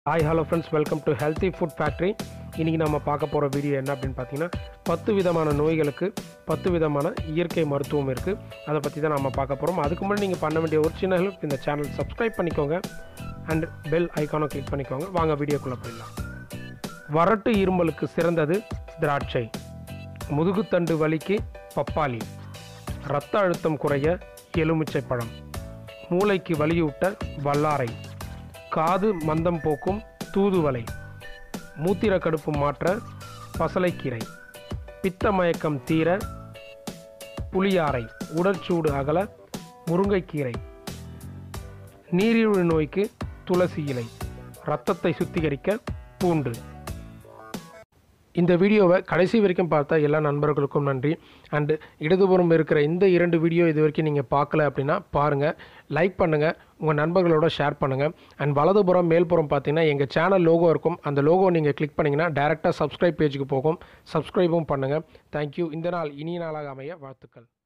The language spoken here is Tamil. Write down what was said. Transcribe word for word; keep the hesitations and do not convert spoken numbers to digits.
Hi hello friends, welcome to healthy food factory. இன்றைக்கி நம்ம பார்க்க போகிற வீடியோ என்ன அப்படின்னு பார்த்தீங்கன்னா, பத்து விதமான நோய்களுக்கு பத்து விதமான இயற்கை மருத்துவம் இருக்குது. அதை பற்றி தான் நம்ம பார்க்க போகிறோம். அதுக்கு முன்னாடி நீங்கள் பண்ண வேண்டிய ஒரு சின்ன ஹெல்ப், இந்த சேனல் சப்ஸ்கிரைப் பண்ணிக்கோங்க அண்ட் பெல் ஐக்கானை கிளிக் பண்ணிக்கோங்க. வாங்க வீடியோக்குள்ளே போயிடலாம். வறட்டு இருமலுக்கு சிறந்தது திராட்சை, முதுகுத்தண்டு வலிக்கு பப்பாளி, இரத்த அழுத்தம் குறைய எலுமிச்சை பழம், மூளைக்கு வலியூட்ட வல்லாரை, காது மந்தம் போக்கும் தூதுவளை, மூத்திர கடுப்பு மாற்ற பசலைக்கீரை, பித்த மயக்கம் தீர புளியாரை, உடற்சூடு அகல முருங்கைக்கீரை, நீரிழிவு நோய்க்கு துளசி இலை, இரத்தத்தை சுத்திகரிக்க பூண்டு. இந்த வீடியோவை கடைசி வரைக்கும் பார்த்த எல்லா நண்பர்களுக்கும் நன்றி. அண்டு இடதுபுறம் இருக்கிற இந்த இரண்டு வீடியோ இது வரைக்கும் நீங்கள் பார்க்கல அப்படின்னா பாருங்கள், லைக் பண்ணுங்கள், உங்கள் நண்பர்களோட ஷேர் பண்ணுங்கள். அண்ட் வலதுபுறம் மேல்புறம் பார்த்தீங்கன்னா எங்கள் சேனல் லோகோ இருக்கும். அந்த லோகோ நீங்கள் கிளிக் பண்ணிங்கன்னா டேரெக்டாக சப்ஸ்கிரைப் பேஜுக்கு போகும். சப்ஸ்கிரைபும் பண்ணுங்கள். தேங்க்யூ. இந்த நாள் இனிய நாளாக அமைய வாழ்த்துக்கள்.